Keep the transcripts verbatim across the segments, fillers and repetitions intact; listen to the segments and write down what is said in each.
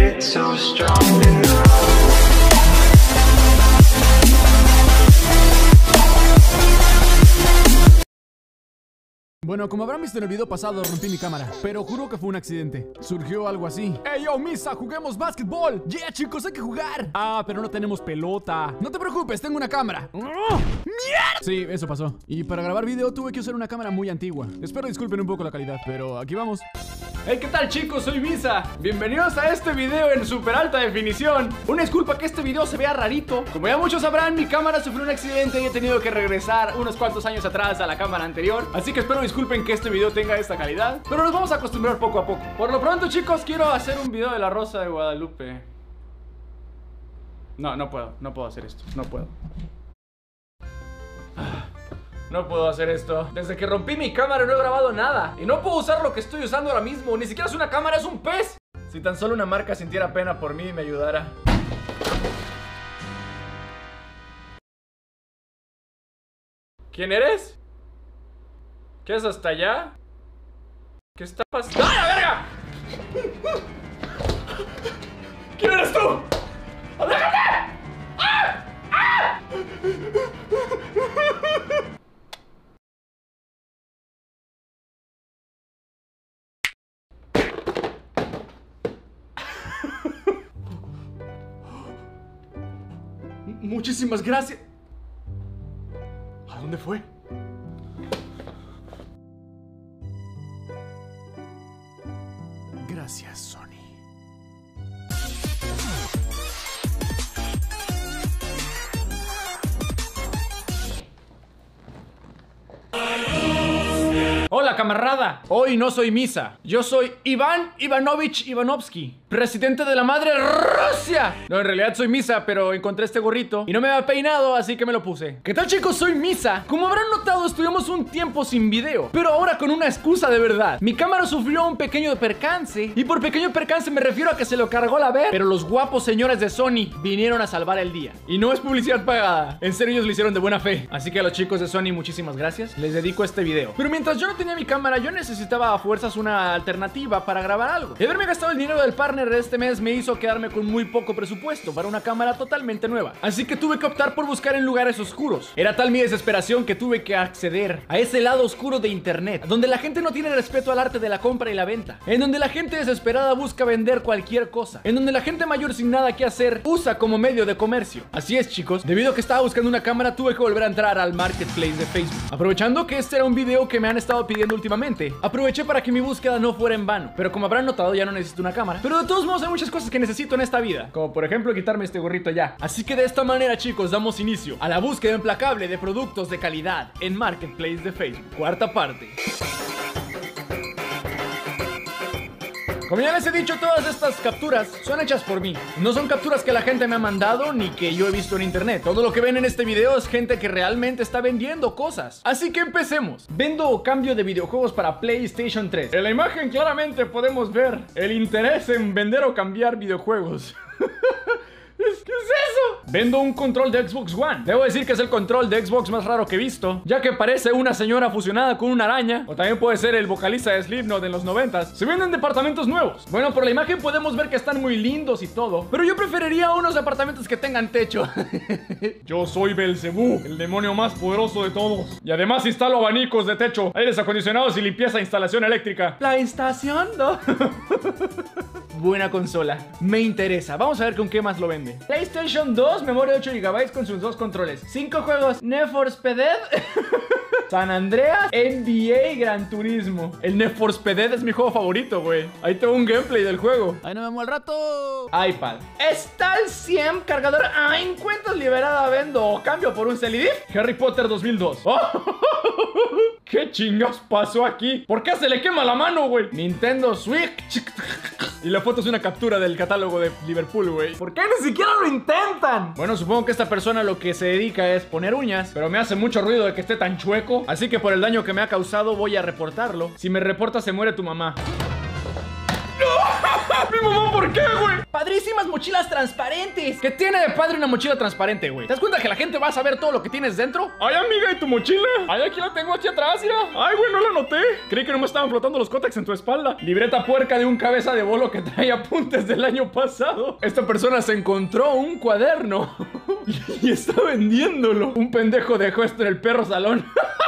spirit so strong enough. Bueno, como habrán visto en el video pasado, rompí mi cámara, pero juro que fue un accidente. Surgió algo así. ¡Ey, yo, Misa! ¡Juguemos básquetbol! ¡Yeah, chicos! ¡Hay que jugar! Ah, pero no tenemos pelota. No te preocupes, tengo una cámara. ¡Oh! ¡Mierda! Sí, eso pasó. Y para grabar video tuve que usar una cámara muy antigua. Espero disculpen un poco la calidad, pero aquí vamos. Hey, ¿qué tal, chicos? Soy Misa. Bienvenidos a este video en super alta definición. Una disculpa que este video se vea rarito. Como ya muchos sabrán, mi cámara sufrió un accidente y he tenido que regresar unos cuantos años atrás a la cámara anterior. Así que espero disculpen que este video tenga esta calidad, pero nos vamos a acostumbrar poco a poco. Por lo pronto, chicos, quiero hacer un video de la Rosa de Guadalupe. No, no puedo, no puedo hacer esto. No puedo. No puedo hacer esto. Desde que rompí mi cámara no he grabado nada. Y no puedo usar lo que estoy usando ahora mismo. Ni siquiera es una cámara, es un pez. Si tan solo una marca sintiera pena por mí y me ayudara. ¿Quién eres? ¿Qué es hasta allá? ¿Qué está pasando? ¡Ay, la verga! ¿Quién eres tú? ¡Aléjate! ¡Ah! ¡Ah! Muchísimas gracias. ¿A dónde fue? Gracias, Sony. Hola, camarada. Hoy no soy Misa. Yo soy Iván Ivanovich Ivanovsky, presidente de la madre Rusia. No, en realidad soy Misa, pero encontré este gorrito y no me había peinado, así que me lo puse. ¿Qué tal, chicos? Soy Misa. Como habrán notado, estuvimos un tiempo sin video, pero ahora con una excusa de verdad. Mi cámara sufrió un pequeño percance, y por pequeño percance me refiero a que se lo cargó la ver. Pero los guapos señores de Sony vinieron a salvar el día. Y no es publicidad pagada. En serio, ellos lo hicieron de buena fe. Así que a los chicos de Sony, muchísimas gracias. Les dedico este video. Pero mientras yo no tenía mi cámara, yo necesitaba a fuerzas una alternativa para grabar algo. Y haberme gastado el dinero del partner de este mes me hizo quedarme con muy poco presupuesto para una cámara totalmente nueva. Así que tuve que optar por buscar en lugares oscuros. Era tal mi desesperación que tuve que acceder a ese lado oscuro de internet, donde la gente no tiene respeto al arte de la compra y la venta, en donde la gente desesperada busca vender cualquier cosa, en donde la gente mayor sin nada que hacer usa como medio de comercio. Así es, chicos, debido a que estaba buscando una cámara, tuve que volver a entrar al marketplace de Facebook. Aprovechando que este era un video que me han estado pidiendo últimamente, aproveché para que mi búsqueda no fuera en vano. Pero como habrán notado, ya no necesito una cámara. Pero de todos modos hay muchas cosas que necesito en esta vida, como por ejemplo quitarme este gorrito ya. Así que de esta manera, chicos, damos inicio a la búsqueda implacable de productos de calidad en Marketplace de Facebook. Cuarta parte. Como ya les he dicho, todas estas capturas son hechas por mí. No son capturas que la gente me ha mandado ni que yo he visto en internet. Todo lo que ven en este video es gente que realmente está vendiendo cosas. Así que empecemos. Vendo o cambio de videojuegos para PlayStation tres. En la imagen claramente podemos ver el interés en vender o cambiar videojuegos. ¿Qué es eso? Vendo un control de Xbox One. Debo decir que es el control de Xbox más raro que he visto, ya que parece una señora fusionada con una araña. O también puede ser el vocalista de Slipknot en los noventas. Se venden departamentos nuevos. Bueno, por la imagen podemos ver que están muy lindos y todo, pero yo preferiría unos departamentos que tengan techo. Yo soy Belzebú, el demonio más poderoso de todos. Y además instalo abanicos de techo, aires acondicionados y limpieza e instalación eléctrica. ¿La instalación? No. Buena consola. Me interesa. Vamos a ver con qué más lo vende. PlayStation dos, memoria de ocho gigabytes con sus dos controles. cinco juegos. Need for Speed, San Andreas, N B A, Gran Turismo. El Need for Speed es mi juego favorito, güey. Ahí tengo un gameplay del juego. Ahí nos vemos al rato. iPad. Está al cien. Cargador a en cuentas liberada. Vendo o cambio por un Celidif. Harry Potter dos mil dos. Oh, ¿qué chingas pasó aquí? ¿Por qué se le quema la mano, güey? Nintendo Switch. Y la foto es una captura del catálogo de Liverpool, güey. ¿Por qué ni siquiera lo intentan? Bueno, supongo que esta persona lo que se dedica es poner uñas, pero me hace mucho ruido de que esté tan chueco. Así que por el daño que me ha causado voy a reportarlo. Si me reporta se muere tu mamá. ¡No! ¡Mi mamá! ¿Por qué, güey? Padre padrísimas mochilas transparentes. ¿Qué tiene de padre una mochila transparente, güey? ¿Te das cuenta que la gente va a saber todo lo que tienes dentro? Ay, amiga, ¿y tu mochila? Ay, aquí la tengo aquí atrás, ya. Ay, güey, no la noté. Creí que no me estaban flotando los cótex en tu espalda. Libreta puerca de un cabeza de bolo que trae apuntes del año pasado. Esta persona se encontró un cuaderno y está vendiéndolo. Un pendejo dejó esto en el perro salón.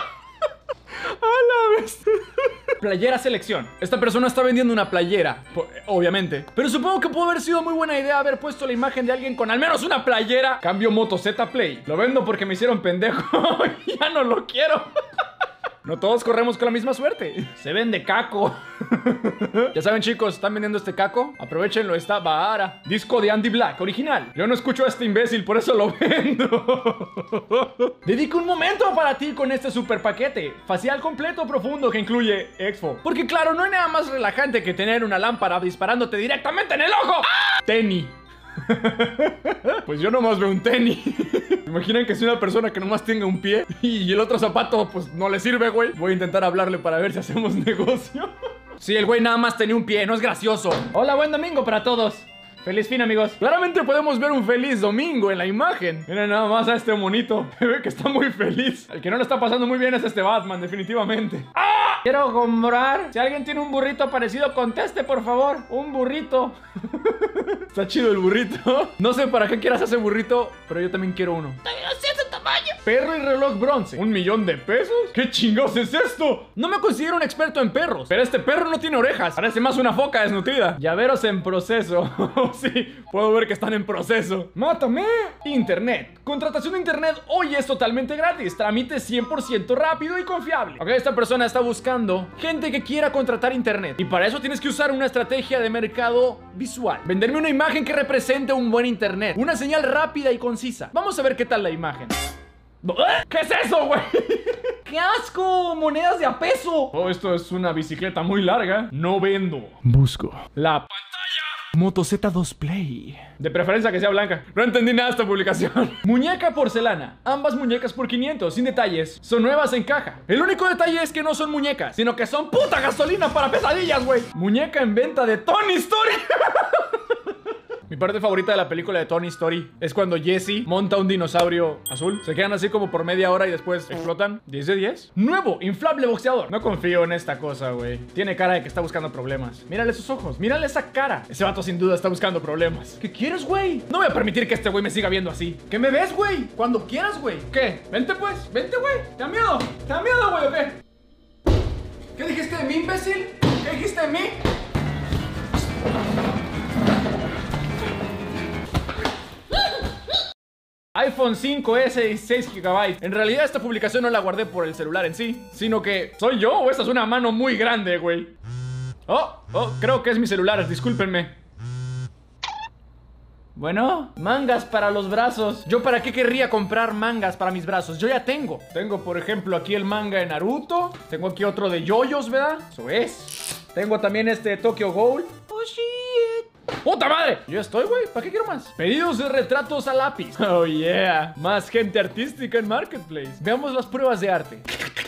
A la vez. Playera selección. Esta persona está vendiendo una playera, obviamente. Pero supongo que pudo haber sido muy buena idea haber puesto la imagen de alguien con al menos una playera. Cambio Moto Z Play. Lo vendo porque me hicieron pendejo. Ya no lo quiero. No todos corremos con la misma suerte. Se vende caco. Ya saben, chicos, ¿están vendiendo este caco? Aprovechenlo, está vara. Disco de Andy Black, original. Yo no escucho a este imbécil, por eso lo vendo. Dedico un momento para ti con este super paquete. Facial completo profundo que incluye Exfo. Porque claro, no hay nada más relajante que tener una lámpara disparándote directamente en el ojo. ¡Ah! Tenis. Pues yo nomás veo un tenis. Imaginan que soy una persona que nomás tenga un pie y el otro zapato pues no le sirve, güey. Voy a intentar hablarle para ver si hacemos negocio. Sí, el güey nada más tenía un pie, no es gracioso. Hola, buen domingo para todos. Feliz fin, amigos. Claramente podemos ver un feliz domingo en la imagen. Miren nada más a este monito. Ve que está muy feliz. El que no le está pasando muy bien es este Batman, definitivamente. ¡Ah! Quiero comprar. Si alguien tiene un burrito parecido, conteste, por favor. Un burrito. Está chido el burrito. No sé para qué quieras ese burrito, pero yo también quiero uno. Perro y reloj bronce. ¿Un millón de pesos? ¿Qué chingados es esto? No me considero un experto en perros, pero este perro no tiene orejas. Parece más una foca desnutrida. Llaveros en proceso. Sí, puedo ver que están en proceso. ¡Mátame! Internet. Contratación de internet hoy es totalmente gratis. Trámite cien por ciento rápido y confiable. Ok, esta persona está buscando gente que quiera contratar internet. Y para eso tienes que usar una estrategia de mercado visual. Venderme una imagen que represente un buen internet. Una señal rápida y concisa. Vamos a ver qué tal la imagen. ¿Qué es eso, güey? ¡Qué asco! ¡Monedas de a peso! Oh, esto es una bicicleta muy larga. No vendo. Busco la pantalla Moto Z dos Play. De preferencia que sea blanca. No entendí nada de esta publicación. Muñeca porcelana. Ambas muñecas por quinientos, sin detalles. Son nuevas en caja. El único detalle es que no son muñecas, sino que son puta gasolina para pesadillas, güey. Muñeca en venta de Tony Story. Mi parte favorita de la película de Tony Story es cuando Jesse monta un dinosaurio azul. Se quedan así como por media hora y después explotan. ¿diez de diez? Nuevo, inflable boxeador. No confío en esta cosa, güey. Tiene cara de que está buscando problemas. Mírale sus ojos, mírale esa cara. Ese vato sin duda está buscando problemas. ¿Qué quieres, güey? No voy a permitir que este güey me siga viendo así. ¿Qué me ves, güey? Cuando quieras, güey. ¿Qué? Vente, pues. Vente, güey. ¿Te da miedo? ¿Te da miedo, güey, o qué? ¿Qué dijiste de mí, imbécil? ¿Qué dijiste de mí? iPhone cinco ese dieciséis gigabytes. En realidad esta publicación no la guardé por el celular en sí, sino que ¿soy yo o esta es una mano muy grande, güey? Oh, oh, creo que es mi celular, discúlpenme. Bueno, mangas para los brazos. ¿Yo para qué querría comprar mangas para mis brazos? Yo ya tengo. Tengo, por ejemplo, aquí el manga de Naruto. Tengo aquí otro de yoyos, ¿verdad? Eso es. Tengo también este de Tokyo Ghoul. Oh, shit. ¡Puta madre! Yo estoy, güey. ¿Para qué quiero más? Pedidos de retratos a lápiz. Oh, yeah. Más gente artística en Marketplace. Veamos las pruebas de arte.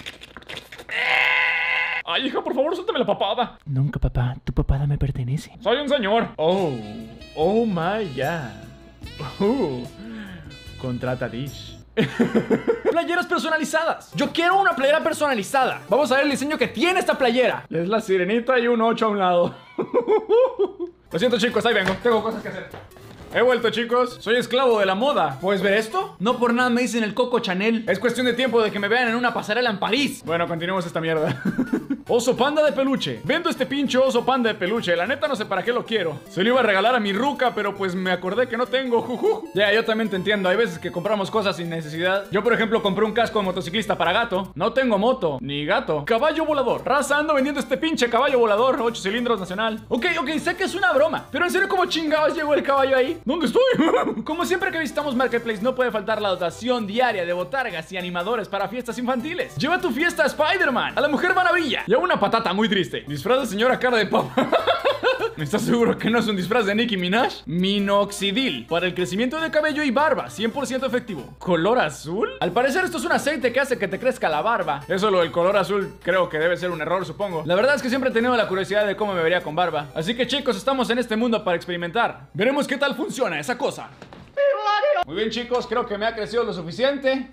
Ay, hija, por favor, suéltame la papada. Nunca, papá. Tu papada me pertenece. Soy un señor. Oh. Oh, my God. Oh. Contrata Dish. Playeras personalizadas. Yo quiero una playera personalizada. Vamos a ver el diseño que tiene esta playera. Es la sirenita y un ocho a un lado. Lo siento, chicos, ahí vengo. Tengo cosas que hacer. He vuelto, chicos. Soy esclavo de la moda. ¿Puedes ver esto? No por nada me dicen el Coco Chanel. Es cuestión de tiempo de que me vean en una pasarela en París. Bueno, continuemos esta mierda. Oso panda de peluche. Vendo este pinche oso panda de peluche. La neta no sé para qué lo quiero. Se lo iba a regalar a mi ruca, pero pues me acordé que no tengo. Juju. Ya, yeah, yo también te entiendo. Hay veces que compramos cosas sin necesidad. Yo, por ejemplo, compré un casco de motociclista para gato. No tengo moto, ni gato. Caballo volador. Raza, ando vendiendo este pinche caballo volador. ocho cilindros nacional. Ok, ok, sé que es una broma. Pero en serio, ¿cómo chingados llegó el caballo ahí? ¿Dónde estoy? Como siempre que visitamos Marketplace, no puede faltar la dotación diaria de botargas y animadores para fiestas infantiles. Lleva tu fiesta a Spider-Man, a la Mujer Maravilla y a una patata muy triste. Disfraz de señora cara de papa. ¿Estás seguro que no es un disfraz de Nicki Minaj? Minoxidil, para el crecimiento de cabello y barba, cien por ciento efectivo. ¿Color azul? Al parecer esto es un aceite que hace que te crezca la barba. Eso lo del color azul creo que debe ser un error, supongo. La verdad es que siempre he tenido la curiosidad de cómo me vería con barba. Así que chicos, estamos en este mundo para experimentar. Veremos qué tal funciona esa cosa. Muy bien chicos, creo que me ha crecido lo suficiente.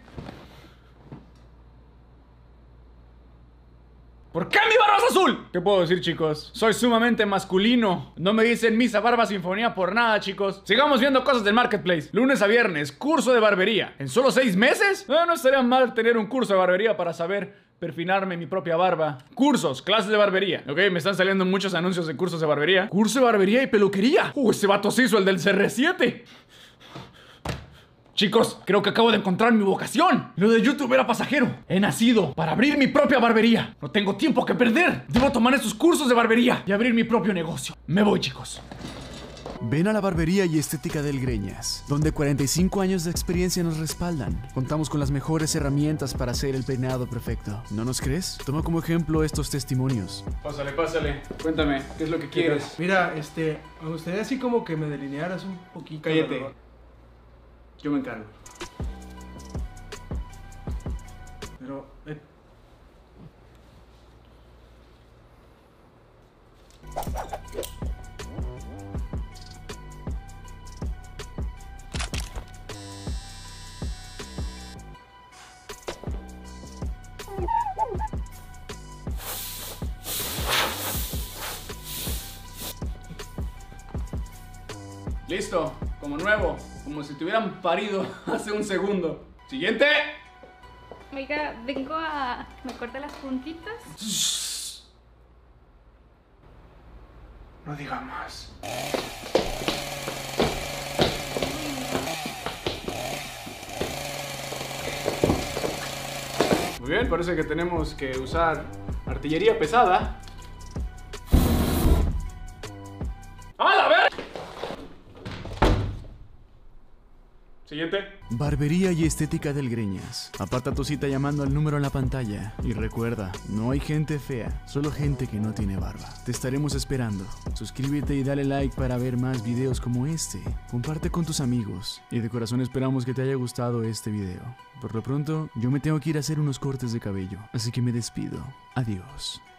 ¿Por qué mi barba es azul? ¿Qué puedo decir, chicos? Soy sumamente masculino. No me dicen Misa Barba Sinfonía por nada, chicos. Sigamos viendo cosas del marketplace. Lunes a viernes, curso de barbería. ¿En solo seis meses? No, no estaría mal tener un curso de barbería para saber perfinarme mi propia barba. Cursos, clases de barbería. Ok, me están saliendo muchos anuncios de cursos de barbería. Curso de barbería y peluquería. Uh, ese vato se hizo el del C R siete. Chicos, creo que acabo de encontrar mi vocación. Lo de YouTube era pasajero. He nacido para abrir mi propia barbería. No tengo tiempo que perder. Debo tomar esos cursos de barbería y abrir mi propio negocio. Me voy, chicos. Ven a la barbería y estética del Greñas, donde cuarenta y cinco años de experiencia nos respaldan. Contamos con las mejores herramientas para hacer el peinado perfecto. ¿No nos crees? Toma como ejemplo estos testimonios. Pásale, pásale. Cuéntame, ¿qué es lo que quieres? Mira, este, me gustaría así como que me delinearas un poquito. Cállate. ¿Verdad? Yo me encargo. Pero, eh, Listo, como nuevo, como si te hubieran parido hace un segundo. Siguiente. Oiga, vengo a que me corte las puntitas. No diga más. Muy bien, parece que tenemos que usar artillería pesada. ¡A la ver! Siguiente. Barbería y estética del Greñas. Aparta tu cita llamando al número en la pantalla. Y recuerda, no hay gente fea, solo gente que no tiene barba. Te estaremos esperando. Suscríbete y dale like para ver más videos como este. Comparte con tus amigos. Y de corazón esperamos que te haya gustado este video. Por lo pronto, yo me tengo que ir a hacer unos cortes de cabello. Así que me despido. Adiós.